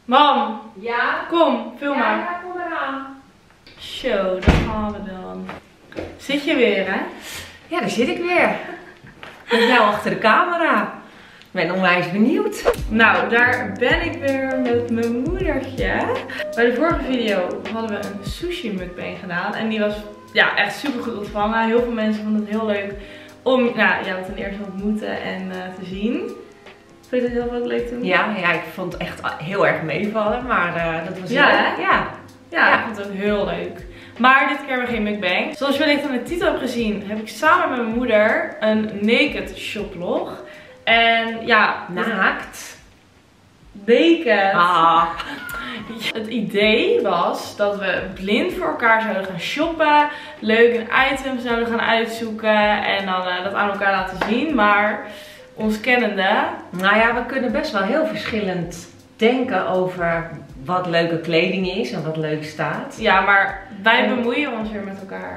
Mam! Ja? Kom, film maar. Ja, kom eraan. Zo, daar gaan we dan. Zit je weer, hè? Ja, daar zit ik weer. Met jou achter de camera. Ik ben onwijs benieuwd. Nou, daar ben ik weer met mijn moedertje. Bij de vorige video hadden we een sushi mukbang gedaan. En die was ja, echt super goed ontvangen. Heel veel mensen vonden het heel leuk om jou ten eerste te ontmoeten en te zien. Vond je het heel leuk toen? Ja, ik vond het echt heel erg meevallen. Maar dat was ja, leuk. Hè? Ja, ik vond het ook heel leuk. Maar dit keer hebben we geen mukbang. Zoals je wellicht aan de titel hebt gezien, heb ik samen met mijn moeder een naked shoplog. En ja, naakt. Naked. Ah. Het idee was dat we blind voor elkaar zouden gaan shoppen. Leuk een item zouden gaan uitzoeken. En dan dat aan elkaar laten zien. Maar ons kennende. Nou ja, we kunnen best wel heel verschillend denken over wat leuke kleding is en wat leuk staat. Ja, maar wij bemoeien ons weer met elkaar.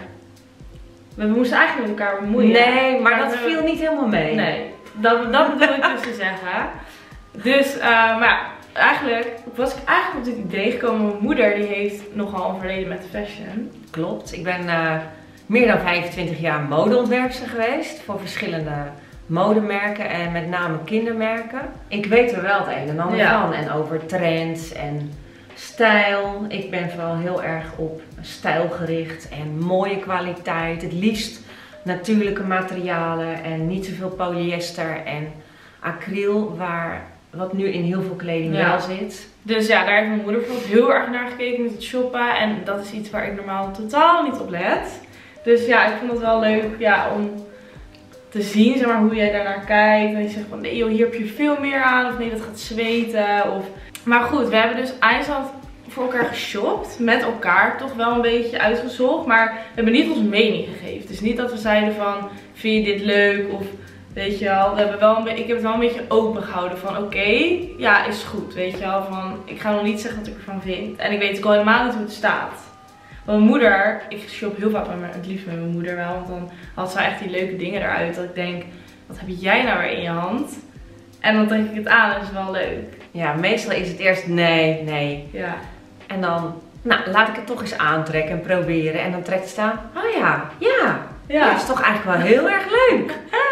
We moesten eigenlijk met elkaar bemoeien. Nee, maar dat viel niet helemaal mee. Nee, dat bedoel ik dus te zeggen. Dus, maar eigenlijk was ik op dit idee gekomen. Mijn moeder die heeft nogal een verleden met fashion. Klopt, ik ben meer dan 25 jaar modeontwerpster geweest voor verschillende modemerken en met name kindermerken. Ik weet er wel het een en ander van en over trends en stijl. Ik ben vooral heel erg op stijl gericht en mooie kwaliteit. Het liefst natuurlijke materialen en niet zoveel polyester en acryl, wat nu in heel veel kleding wel zit. Dus ja, daar heeft mijn moeder bijvoorbeeld heel erg naar gekeken met het shoppen. En dat is iets waar ik normaal totaal niet op let. Dus ja, ik vond het wel leuk om te zien, zeg maar, hoe jij daarnaar kijkt. En je zegt van nee joh, hier heb je veel meer aan. Of nee, dat gaat zweten. Maar goed, we hebben dus eindstand voor elkaar geshopt. Met elkaar toch wel een beetje uitgezocht. Maar we hebben niet onze mening gegeven. Dus niet dat we zeiden van, vind je dit leuk? Of weet je wel, ik heb het wel een beetje open gehouden van oké, ja, is goed. Weet je wel, van ik ga nog niet zeggen wat ik ervan vind. En ik weet ook al helemaal niet hoe het staat. Want mijn moeder, ik shop heel vaak het liefst met mijn moeder wel. Want dan had ze echt die leuke dingen eruit. Dat ik denk, wat heb jij nou weer in je hand? En dan trek ik het aan en dat is wel leuk. Ja, meestal is het eerst nee. Ja. En dan, laat ik het toch eens aantrekken en proberen. En dan trekt het staan, oh ja, dat is toch eigenlijk wel heel erg leuk.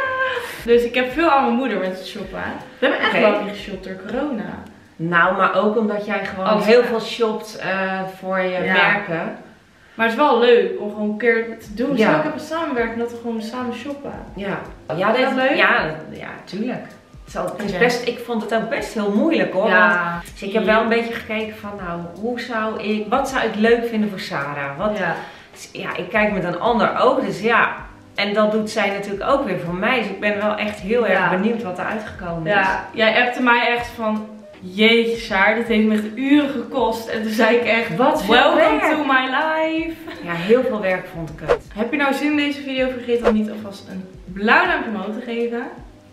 Dus ik heb veel aan mijn moeder met het shoppen. We hebben echt wel niet geshopt door corona. Nou, maar ook omdat jij gewoon heel veel shopt voor je merken. Maar het is wel leuk om gewoon een keer te doen. Ja. Zo ik heb een samenwerking dat we gewoon samen shoppen. Ja, dat is leuk? Ja, tuurlijk. Ik vond het ook best heel moeilijk hoor. Ja. Dus ik heb wel een beetje gekeken van wat zou ik leuk vinden voor Sarah? Ik kijk met een ander oog, dus ja. En dat doet zij natuurlijk ook weer voor mij. Dus ik ben wel echt heel erg benieuwd wat er uitgekomen is. Ja, jij appte mij echt van, jeetje Saar, dit heeft me echt uren gekost. En toen zei ik echt, welcome to my life. Ja, heel veel werk vond ik het. Heb je nou zin in deze video? Vergeet dan niet alvast een blauw duimpje omhoog te geven.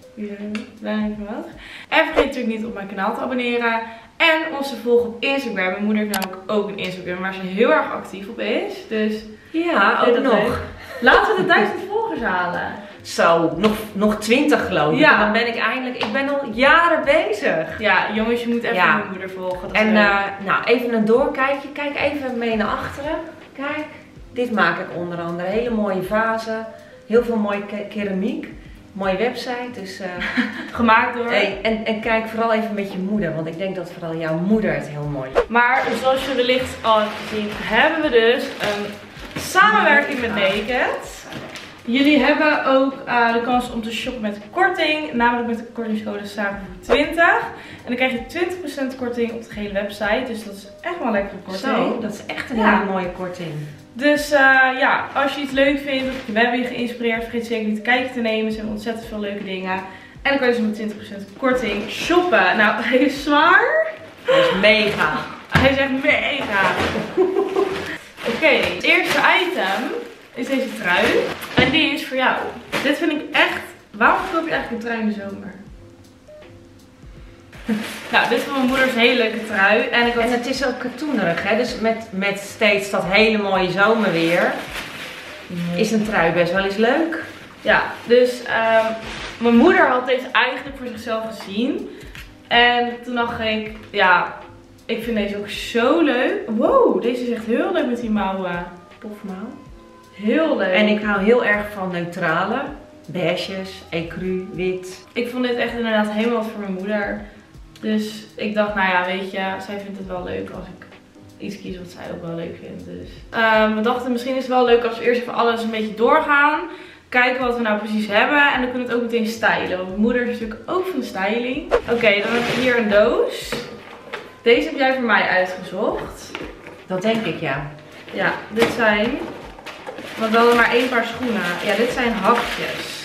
En vergeet natuurlijk niet op mijn kanaal te abonneren. En ons te volgen op Instagram. Mijn moeder heeft namelijk ook een Instagram waar ze heel erg actief op is. Dus ja, ook nog. Leuk. Laten we de 1000 volgers halen. Zo, nog 20 geloof ik. Ja. En dan ben ik ben al jaren bezig. Ja, jongens, je moet even mijn moeder volgen. Dat en even een doorkijkje. Kijk even mee naar achteren. Kijk, dit maak ik onder andere. Hele mooie vazen. Heel veel mooie keramiek. Mooie website, dus gemaakt door. En kijk vooral even met je moeder, want ik denk dat vooral jouw moeder het heel mooi is. Maar zoals je wellicht al hebt gezien, hebben we dus een samenwerking met Naked. Jullie hebben ook de kans om te shoppen met korting, namelijk met de kortingscode SARAHvoer20. En dan krijg je 20% korting op de hele website, dus dat is echt wel een lekkere korting. Zo, dat is echt een hele mooie korting. Dus als je iets leuk vindt of we hebben je geïnspireerd, vergeet zeker niet een kijkje te nemen. Ze hebben ontzettend veel leuke dingen. En dan kan je dus met 20% korting shoppen. Nou, hij is zwaar. Hij is mega. Hij is echt mega. Oké, het eerste item is deze trui. En die is voor jou. Dit vind ik echt... Waarom koop je eigenlijk een trui in de zomer? Nou, dit is van mijn moeders hele leuke trui. En het is ook katoenerig, hè? Dus met steeds dat hele mooie zomerweer is een trui best wel eens leuk. Ja, dus mijn moeder had deze eigenlijk voor zichzelf gezien. En toen dacht ik, Ik vind deze ook zo leuk. Wow, deze is echt heel leuk met die mouwen. Pofmouw. Heel leuk. En ik hou heel erg van neutrale. Beiges, ecru, wit. Ik vond dit echt inderdaad helemaal wat voor mijn moeder. Dus ik dacht, nou ja, weet je, zij vindt het wel leuk als ik iets kies wat zij ook wel leuk vindt. Dus. We dachten, misschien is het wel leuk als we eerst even alles een beetje doorgaan. Kijken wat we nou precies hebben. En dan kunnen we het ook meteen stylen. Want mijn moeder is natuurlijk ook van de styling. Oké, dan heb ik hier een doos. Deze heb jij voor mij uitgezocht. Dat denk ik, ja. Ja, dit zijn... Want we hadden maar 1 paar schoenen. Ja, dit zijn hakjes.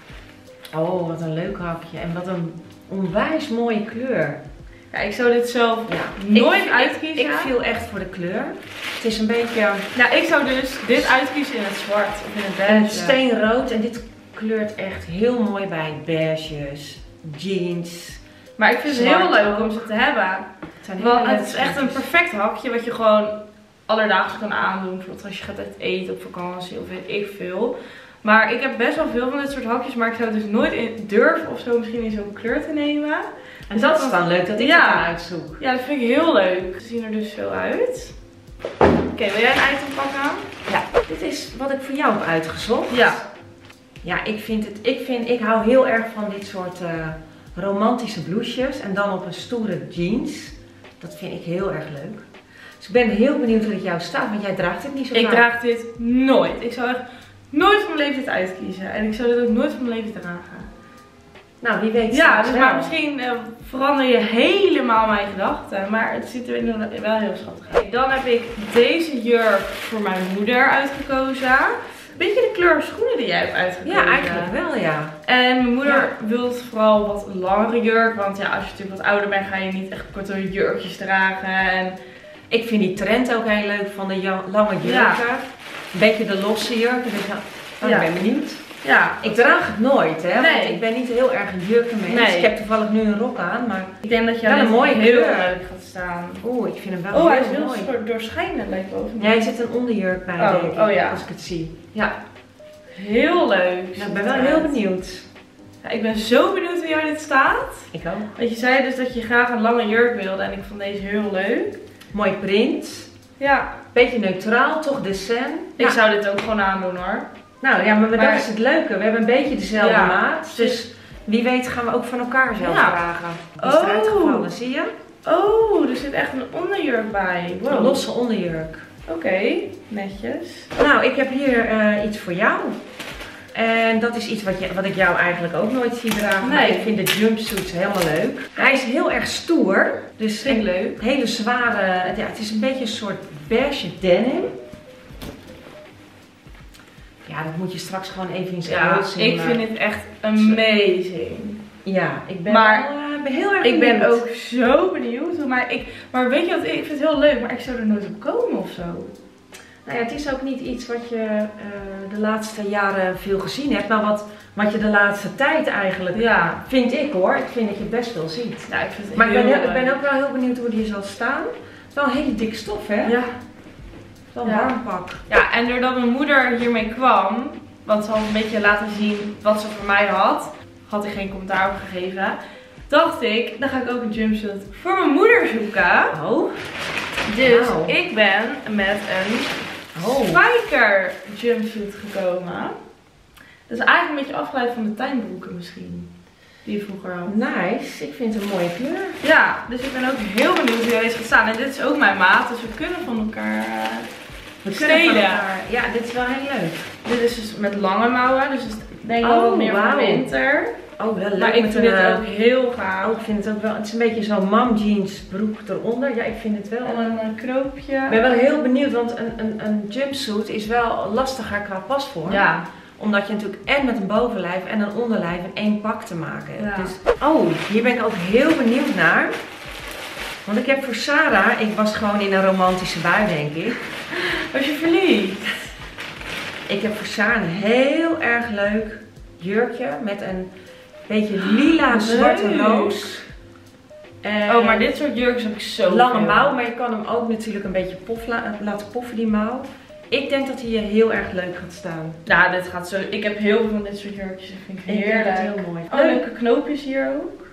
Oh, wat een leuk hakje. En wat een onwijs mooie kleur. Ja, ik zou dit zelf nooit uitkiezen. Ik viel echt voor de kleur. Het is een beetje... Nou, ik zou dus dit uitkiezen in het zwart of in het beige. En het steenrood. En dit kleurt echt heel mooi bij beiges, jeans. Maar ik vind het heel leuk om ze te hebben. Want het is echt een perfect. perfect hakje wat je gewoon alledaags kan aandoen. Bijvoorbeeld als je gaat eten op vakantie of weet ik veel. Maar ik heb best wel veel van dit soort hakjes. Maar ik zou het dus nooit durven of zo misschien in zo'n kleur te nemen. En dat is dan leuk dat ik het dan uitzoek. Ja, dat vind ik heel leuk. Ze zien er dus zo uit. Oké, wil jij een item pakken? Ja, dit is wat ik voor jou heb uitgezocht. Ja. Ja, ik hou heel erg van dit soort romantische blouses. En dan op een stoere jeans. Dat vind ik heel erg leuk. Dus ik ben heel benieuwd hoe het jou staat, want jij draagt dit niet zo vaak. Ik draag dit nooit. Ik zou echt nooit van mijn leeftijd uitkiezen. En ik zou dit ook nooit van mijn leeftijd dragen. Nou, wie weet. Ja, dus maar misschien verander je helemaal mijn gedachten. Maar het ziet er inderdaad wel heel schattig uit. Dan heb ik deze jurk voor mijn moeder uitgekozen. Beetje de kleur schoenen die jij hebt uitgekozen. Ja, eigenlijk wel, ja. En mijn moeder wil vooral wat langere jurk. Want ja, als je natuurlijk wat ouder bent, ga je niet echt korte jurkjes dragen. En ik vind die trend ook heel leuk van de lange jurken. Ja. Een beetje de losse jurken. Dus ik ben benieuwd. Ja, ik draag het nooit, hè? Nee. Want ik ben niet heel erg een jurkenmens. Nee. Ik heb toevallig nu een rok aan, maar ik denk dat jij wel een mooie heel kleur leuk gaat staan. Oeh, ik vind hem wel heel mooi. Oh, hij is heel doorschijnend lijkt boven. Ja, er zit een onderjurk bij, denk ik, als ik het zie. Ja. Heel leuk. Nou, ik ben wel heel benieuwd. Ja, ik ben zo benieuwd hoe jou dit staat. Ik ook. Want je zei dus dat je graag een lange jurk wilde en ik vond deze heel leuk. Mooi print. Ja. Beetje neutraal, toch decent. Ik zou dit ook gewoon aandoen hoor. Nou ja, maar dat is het leuke. We hebben een beetje dezelfde maat. Dus wie weet gaan we ook van elkaar zelf dragen. Die is eruit gevallen, zie je? Oh, er zit echt een onderjurk bij. Wow. Een losse onderjurk. Oké, netjes. Nou, ik heb hier iets voor jou. En dat is iets wat ik jou eigenlijk ook nooit zie dragen. Nee. Maar ik vind de jumpsuits helemaal leuk. Hij is heel erg stoer. Dus vind ik leuk. Hele zware, ja, het is een beetje een soort beige denim. Ja, dat moet je straks gewoon even in zijn beeld zien. Ik vind het echt amazing. Ja, ik ben, ben heel erg benieuwd. Ik ben ook zo benieuwd. Maar weet je wat, ik vind het heel leuk, maar ik zou er nooit op komen of zo. Nou ja, het is ook niet iets wat je de laatste jaren veel gezien hebt, maar wat je de laatste tijd eigenlijk, vind ik hoor. Ik vind dat je het best wel ziet. Ja, ik vind het maar ik ben ook wel heel benieuwd hoe die zal staan. Het is wel een hele dikke stof, hè? Ja. Wel een warm pak. Ja, en doordat mijn moeder hiermee kwam, want ze had een beetje laten zien wat ze voor mij had ik geen commentaar op gegeven. Dacht ik, dan ga ik ook een jumpsuit voor mijn moeder zoeken. Oh. Dus ik ben met een spiker jumpsuit gekomen. Dat is eigenlijk een beetje afgeleid van de tuinbroeken misschien. Die je vroeger had. Nice, ik vind het een mooie kleur. Ja, dus ik ben ook heel benieuwd hoe deze gaat staan. En dit is ook mijn maat, dus we kunnen van elkaar stelen. Ja, dit is wel heel leuk. Dit is dus met lange mouwen, dus ik denk wel wat meer voor winter. Oh, wel leuk. Maar ik vind dit ook heel gaaf. Ik vind het ook wel, het is een beetje zo'n mom jeans broek eronder. Ja, ik vind het wel. En een knoopje. Ik ben wel heel benieuwd, want een jumpsuit is wel lastiger qua pasvorm. Ja. Omdat je natuurlijk en met een bovenlijf en een onderlijf in één pak te maken hebt. Ja. Dus, hier ben ik ook heel benieuwd naar. Want ik heb voor Sarah, ik was gewoon in een romantische bui denk ik. Was je verliefd? Ik heb voor Sarah een heel erg leuk jurkje met een beetje lila zwarte roos. Oh, maar dit soort jurkjes heb ik zo lange mouw, maar je kan hem ook natuurlijk een beetje laten poffen die mouw. Ik denk dat hij je heel erg leuk gaat staan. Ja, dit gaat zo. Ik heb heel veel van dit soort jurkjes. Dat vind ik heerlijk. Heel mooi. Oh, leuke knoopjes hier ook.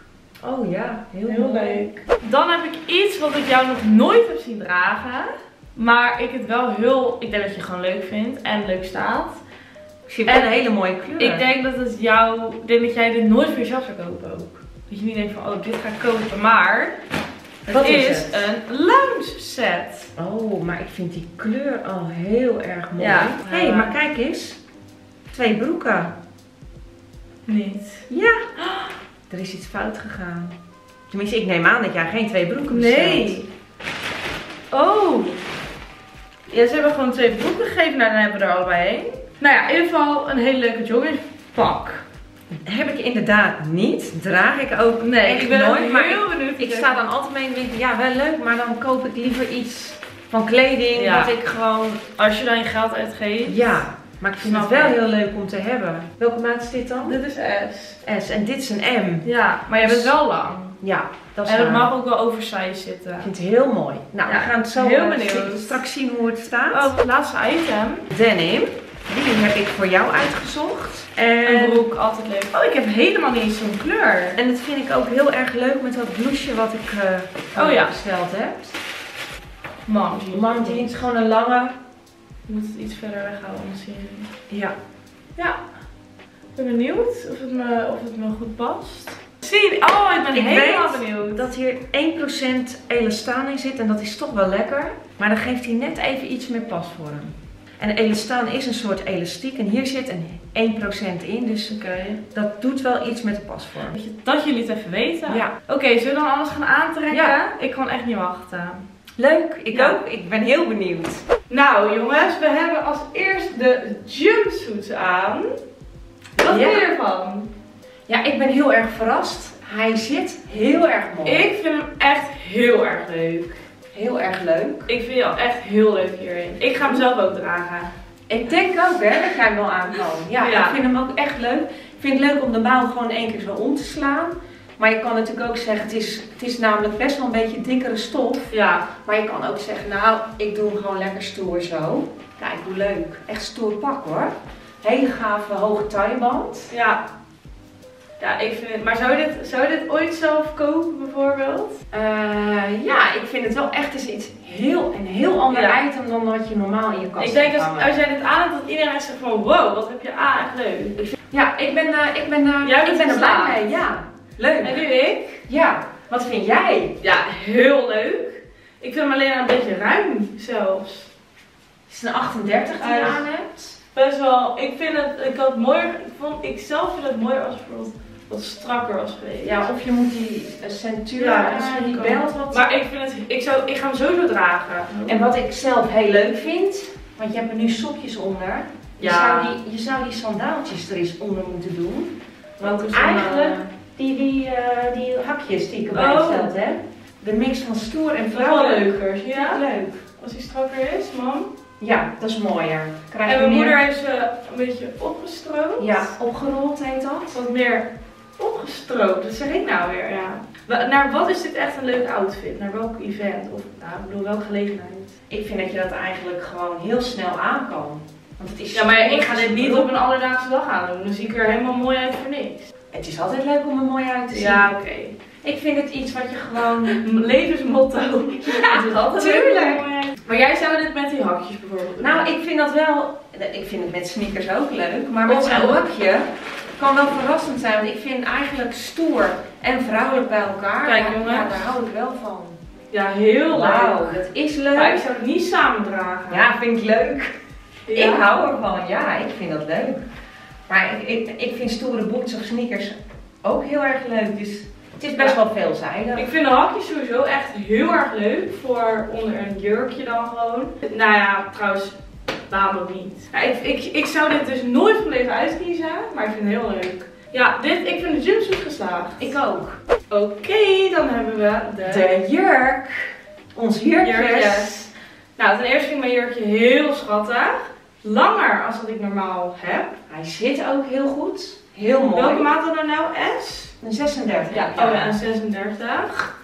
Oh ja, Heel leuk. Dan heb ik iets wat ik jou nog nooit heb zien dragen. Maar ik het wel ik denk dat je het gewoon leuk vindt en leuk staat. Ik zie wel een hele mooie kleur. Ik denk dat het ik denk dat jij dit nooit voor jezelf zou kopen ook. Dat je niet denkt van, oh, dit ga ik kopen, maar het is een lounge set. Oh, maar ik vind die kleur al heel erg mooi. Ja. Hé, maar kijk eens. 2 broeken. Niet. Ja. Er is iets fout gegaan. Tenminste, ik neem aan dat jij geen 2 broeken bestelt. Nee. Oh. Ja, ze hebben gewoon 2 broeken gegeven. Nou, dan hebben we er allebei 1. Nou ja, in ieder geval een hele leuke joggingpak. Heb ik inderdaad niet. Draag ik ook echt ik ben nooit. heel benieuwd. Ik sta dan altijd mee en denk, ja, wel leuk, maar dan koop ik liever iets van kleding. Ja. Dat ik gewoon... Als je dan je geld uitgeeft. Ja, maar ik vind het wel heel leuk om te hebben. Welke maat is dit dan? Dit is S. S en dit is een M. Ja, maar je bent wel lang. Ja, dat is En het waar. mag ook wel oversized zitten. Ik vind het heel mooi. Nou, Ja, we gaan het zo heel benieuwd. straks zien hoe het staat. Oh, het laatste item. Denim. Die heb ik voor jou uitgezocht. En Een broek, altijd leuk. Oh, ik heb helemaal niet eens zo'n kleur. En dat vind ik ook heel erg leuk met dat blouseje wat ik besteld heb. Mom jeans, gewoon een lange. Je moet het iets verder weghalen, anders zie je het niet. Ja. Ja. Ik ben benieuwd of het me goed past. Zie je? Oh, ik ben helemaal benieuwd. Dat hier 1% elastaan in zit en dat is toch wel lekker. Maar dan geeft hij net even iets meer pasvorm. En elastaan is een soort elastiek en hier zit een 1% in, dus dat doet wel iets met de pasvorm. Dat jullie het even weten. Ja. Oké, zullen we dan alles gaan aantrekken? Ja. Ik kan echt niet wachten. Leuk, ik ook. Ik ben heel benieuwd. Nou jongens, we hebben als eerst de jumpsuits aan. Wat vind je ervan? Ja, ik ben heel erg verrast. Hij zit heel erg mooi. Ik vind hem echt heel erg leuk. Heel erg leuk. Ik vind jou echt heel leuk hierin. Ik ga hem zelf ook dragen. Ik denk ook dat jij hem wel aan kan. Ja, ik vind hem ook echt leuk. Ik vind het leuk om de mouw gewoon 1 keer zo om te slaan. Maar je kan natuurlijk ook zeggen, het is namelijk best wel een beetje dikkere stof. Ja. Maar je kan ook zeggen, nou, ik doe hem gewoon lekker stoer zo. Kijk, hoe leuk. Echt stoer pak hoor. Hele gave hoge tailleband. Ja. Ja, ik vind het. Maar zou je dit ooit zelf kopen bijvoorbeeld? Ja, ik vind het wel echt een heel ander item dan wat je normaal in je kast hebt. Ik denk dat als jij dit aan hebt, dat iedereen zegt van wow, wat heb je aan, echt leuk. Ja, ik ben er blij mee. Ja, leuk. En nu ik? Ja, wat vind jij? Ja, heel leuk. Ik vind hem alleen een beetje ruim zelfs. Het is een 38 die je aan hebt. Best wel, ik zelf vind het mooier als bijvoorbeeld wat strakker was geweest. Ja, of je moet die centuur, die belt wat. Maar ik vind het, ik ga hem sowieso dragen. En wat ik zelf heel leuk vind, want je hebt er nu sokjes onder. Ja. Je zou die sandaaltjes er eens onder moeten doen. Want eigenlijk die hakjes die ik erbij gesteld heb. De mix van stoer en vrouwelijk. Leuker. Ja? Leuk. Als hij strakker is, mam. Ja, dat is mooier. En mijn moeder heeft ze een beetje opgestroopt. Ja, opgerold heet dat. Wat meer opgestroopt, dat zeg ik nou weer, ja. Naar wat is dit echt een leuk outfit? Naar welk event? Of nou, ik bedoel, welke gelegenheid? Ik vind dat je dat eigenlijk gewoon heel snel aan kan. Want het is ja, maar ik ga dit niet op een alledaagse dag aan doen. Dan zie ik er helemaal mooi uit voor niks. Het is altijd leuk om er mooi uit te zien. Ja, oké. Ik vind het iets wat je gewoon... Levensmotto. Ja, het is altijd tuurlijk. Leuk. Maar jij zou dit met die hakjes bijvoorbeeld doen? Nou, ik vind dat wel... Ik vind het met sneakers ook leuk. Maar met zo'n hakje kan wel verrassend zijn. Want ik vind eigenlijk stoer en vrouwelijk bij elkaar. Kijk jongens. Ja, daar hou ik wel van. Ja, heel leuk. Dat is leuk. Maar ik zou het niet samen dragen. Ja, vind ik leuk. Ja. Ik hou ervan. Ja, ik vind dat leuk. Maar ik vind stoere boots of sneakers ook heel erg leuk. Dus het is best wel veelzijdig. Ik vind de hakjes sowieso echt heel erg leuk. Voor onder een jurkje dan gewoon. Nou ja, trouwens, waarom ook niet. Ja, ik zou dit dus nooit van leven uitkiezen. Maar ik vind het heel leuk. Ja, ik vind de jumpsuit geslaagd. Ik ook. Oké, dan hebben we de jurk. Ons jurkjes. Nou, ten eerste vind ik mijn jurkje heel schattig. Langer als wat ik normaal heb. Hij zit ook heel goed. Heel mooi. Welke maat dan nou? S? Een 36. Ja, oh ja, een 36.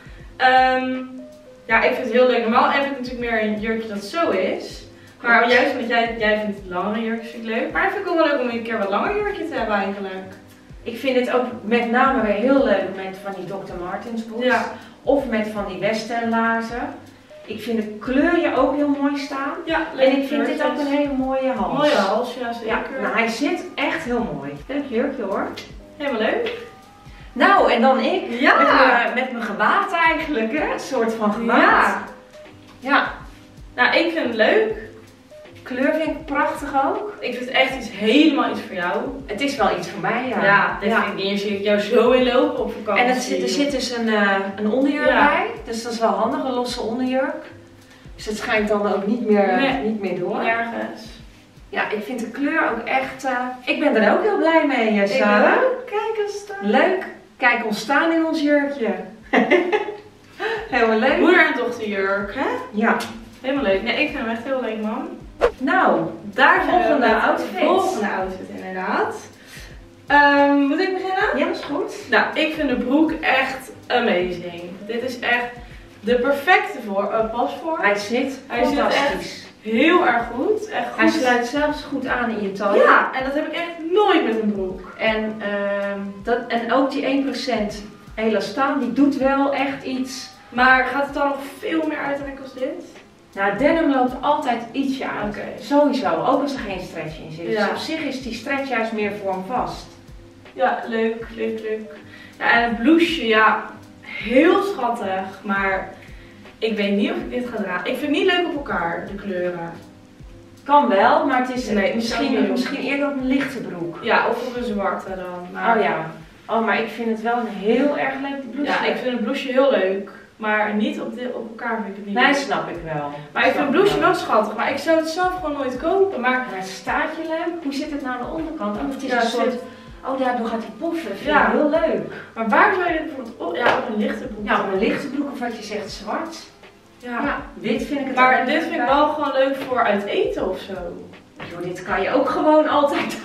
Ja, ik vind het heel leuk. Normaal heb ik natuurlijk meer een jurkje dat zo is. Maar juist omdat jij vindt langere jurkjes vind ik leuk. Maar ik vind het ook wel leuk om een keer wat langer jurkje te hebben eigenlijk. Ik vind het ook met name weer heel leuk met van die Dr. Martens boots. Ja. Of met van die western laarzen. Ik vind de kleur ook heel mooi staan. Ja, en ik vind dit ook een hele mooie hals. Mooie hals, ja zeker. Ja, nou, hij zit echt heel mooi. Leuk jurkje hoor. Helemaal leuk. Nou, en dan ik. Ja. Met mijn gewaad eigenlijk, hè? Een soort van gewaad. Ja. Ja. Nou, ik vind het leuk. Kleur vind ik prachtig ook. Ik vind het echt helemaal iets voor jou. Het is wel iets voor mij, ja. Ja, dit vind ik niet. Hier zie ik jou zo in lopen op vakantie. En er zit dus een onderjurk bij. Dus dat is wel handig, een losse onderjurk. Dus het schijnt dan ook niet meer door. Nergens. Ja, ik vind de kleur ook echt... ik ben er ook heel blij mee, Sarah. Kijk eens dan. Leuk. Kijk ons staan in ons jurkje. Helemaal leuk. Moeder- en dochterjurk, hè? Ja. Helemaal leuk. Nee, ik vind hem echt heel leuk, man. Nou, daar zijn volgende we met outfit. de volgende outfit, inderdaad. Moet ik beginnen? Ja, dat is goed. Nou, ik vind de broek echt amazing. Dit is echt de perfecte pas voor. Hij zit fantastisch. Heel erg goed. Echt goed. Hij sluit zelfs goed aan in je taille. Ja, en dat heb ik echt nooit met een broek. En ook die 1% elastaan, die doet wel echt iets. Maar gaat het dan nog veel meer uittrekken als dit? Nou, denim loopt altijd ietsje uit. Okay. Sowieso, ook als er geen stretch in zit. Ja. Dus op zich is die stretch juist meer vormvast. Ja, leuk. Ja, en het blouseje, ja, heel schattig. Maar ik weet niet of ik dit ga dragen. Ik vind het niet leuk op elkaar, de kleuren. Kan wel, maar het is Nee, misschien eerder op een lichte broek. Ja, of op een zwarte dan. Maar... Oh ja. Oh, maar ik vind het wel een heel erg leuk blouseje. Ja, ik vind het blouseje heel leuk. Maar niet op elkaar vind ik het niet leuk. Nee, snap ik wel. Maar ik vind het blouseje wel schattig. Maar ik zou het zelf gewoon nooit kopen. Maar staat je leuk? Hoe zit het nou aan de onderkant? Oh, het is ja, een soort... Oh, daardoor gaat hij poffen. Dat vind ik ja. heel leuk. Maar waar zou je dit bijvoorbeeld op? Ja, op een lichte broek. Ja, op een lichte broek of wat je zegt zwart. Ja. Ja, wit vind ik het maar ook dit vind ik wel gewoon leuk voor uit eten of zo. Joh, dit kan je ook gewoon altijd.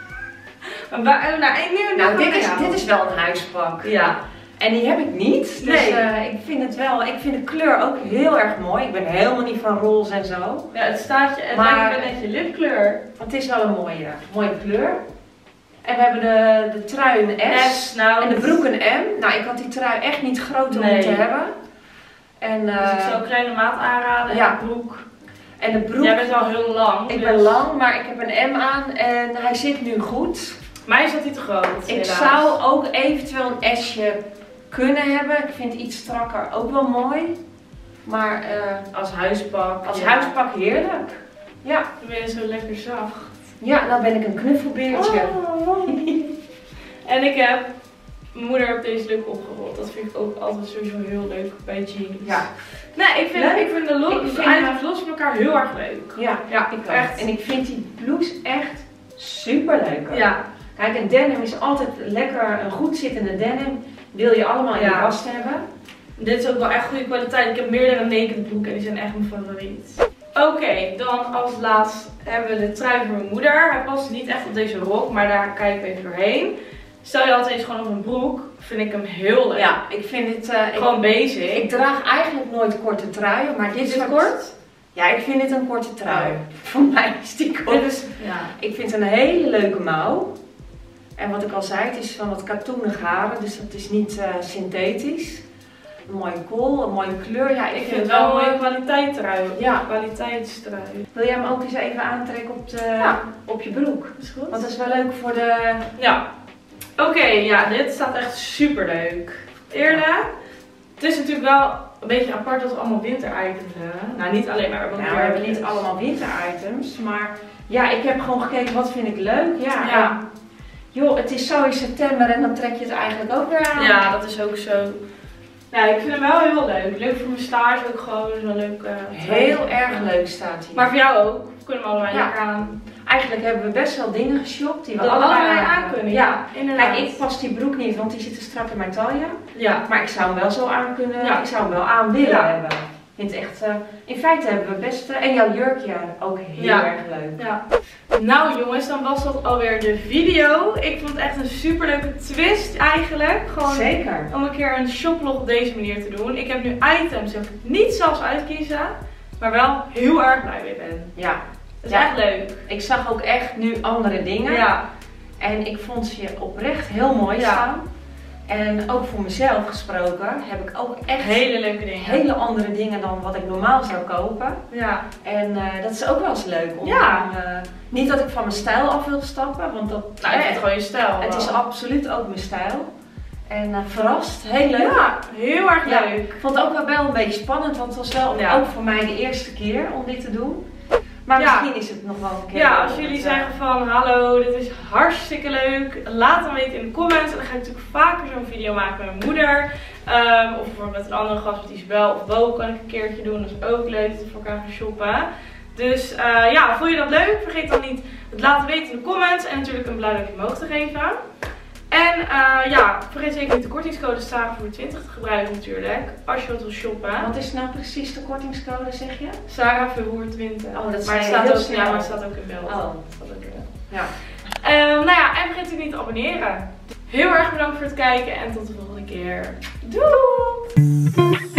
Maar waar, nou, dit is wel een huispak. Ja. En die heb ik niet. Dus ik vind het wel. Ik vind de kleur ook heel erg mooi. Ik ben helemaal niet van roze en zo. Ja, het staat je. En maar lijkt net je lipkleur. Het is wel een mooie kleur. En we hebben de trui een S. Nou, en de broek een M. Nou, ik had die trui echt niet groter moeten hebben. En, dus ik zou een kleine maat aanraden. Ja. En de broek. En de broek. Jij bent wel heel lang. Ik ben lang, maar ik heb een M aan en hij zit nu goed. Mij is dat niet te groot. Ik zou ook eventueel een S'je kunnen hebben. Ik vind iets strakker ook wel mooi. Maar als huispak. Als huispak heerlijk. Ja. Dan ben je zo lekker zacht. Ja, dan ben ik een knuffelbeertje. Oh. En ik heb mijn moeder op deze look opgerold. Dat vind ik ook altijd sowieso heel leuk bij jeans. Ja. Nee, ik vind de look, items los van elkaar heel erg leuk. Ja, ik echt. En ik vind die blouse echt super leuk. Ja. Kijk, een denim is altijd lekker, een goed zittende denim wil je allemaal in de kast hebben. Dit is ook wel echt goede kwaliteit. Ik heb meerdere naked broeken en die zijn echt mijn favoriet. Oké, dan als laatst hebben we de trui voor mijn moeder. Hij past niet echt op deze rok, maar daar kijk ik even doorheen. Stel je altijd eens gewoon op een broek, vind ik hem heel leuk. Ja, ik vind het gewoon basic. Ik draag eigenlijk nooit korte truien, maar dit is kort. Ja, ik vind dit een korte trui. Oh. Voor mij is die kort. Ik vind het een hele leuke mouw. En wat ik al zei, het is van wat katoenig haren, dus het is niet synthetisch. Een mooie kool, een mooie kleur. Ja, ik vind het wel een mooie kwaliteitstrui. Ja, kwaliteitstrui. Wil jij hem ook eens even aantrekken op je broek? Is goed. Want dat is wel leuk voor de... Ja. Oké, ja, dit staat echt super leuk. Eerlijk, het is natuurlijk wel een beetje apart dat we allemaal winter-items hebben. Nou, niet alleen maar. We hebben niet allemaal winter-items, maar ja, ik heb gewoon gekeken wat vind ik leuk. Ja. Joh, het is zo in september en dan trek je het eigenlijk ook weer aan. Ja, dat is ook zo. Nou, ik vind hem wel heel leuk. Leuk voor mijn stage ook gewoon. Dus wel leuk. Heel erg leuk staat hij. Maar voor jou ook. Kunnen we allebei lekker aan. Eigenlijk hebben we best wel dingen geshopt die we allebei aan kunnen. Ja, inderdaad. Kijk, ik pas die broek niet, want die zit te strak in mijn taille. Ja. Maar ik zou hem wel zo aan kunnen. Ja. Ik zou hem wel aan willen hebben. Ik vind echt, in feite hebben we best, en jouw jurkje ook heel erg leuk. Ja. Nou jongens, dan was dat alweer de video. Ik vond het echt een super leuke twist eigenlijk. Gewoon zeker. Om een keer een shoplog op deze manier te doen. Ik heb nu items, heb ik niet zelfs uitkiezen, maar wel heel erg blij mee ben. Ja. Dat is echt leuk. Ik zag ook echt nu andere dingen. Ja. En ik vond ze oprecht heel mooi staan. En ook voor mezelf gesproken heb ik ook echt hele leuke dingen. Hele andere dingen dan wat ik normaal zou kopen. Ja. En dat is ook wel eens leuk. Om niet dat ik van mijn stijl af wil stappen, want dat is gewoon je stijl. Het is absoluut ook mijn stijl. En verrast, heel leuk. Ja, heel erg leuk. Ik vond het ook wel een beetje spannend, want het was wel ook voor mij de eerste keer om dit te doen. Maar misschien is het nog wel een keer. Ja, als jullie zeggen van hallo, dit is hartstikke leuk. Laat dan weten in de comments. En dan ga ik natuurlijk vaker zo'n video maken met mijn moeder. Of bijvoorbeeld met een andere gast, met Isabel of Bo kan ik een keertje doen. Dat is ook leuk dat we voor elkaar gaan shoppen. Dus vond je dat leuk? Vergeet dan niet het laten weten in de comments. En natuurlijk een blauw duimpje omhoog te geven. En vergeet zeker niet de kortingscode SARAHVERHOER20 te gebruiken natuurlijk. Als je wat wil shoppen. Wat is nou precies de kortingscode, zeg je? SARAHVERHOER20. Oh, dat maar het staat ook, maar het staat ook in beeld. Oh. Ja. En vergeet natuurlijk niet te abonneren. Heel erg bedankt voor het kijken en tot de volgende keer. Doei!